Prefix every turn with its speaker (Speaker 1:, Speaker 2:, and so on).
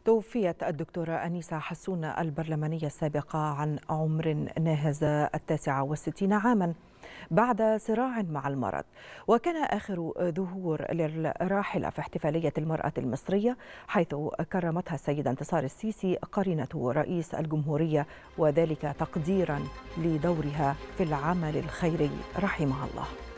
Speaker 1: توفيت الدكتورة أنيسة حسون البرلمانية السابقة عن عمر ناهز 69 عاما بعد صراع مع المرض، وكان آخر ظهور للراحلة في احتفالية المرأة المصرية، حيث كرمتها السيدة انتصار السيسي قرينة رئيس الجمهورية، وذلك تقديرا لدورها في العمل الخيري رحمها الله.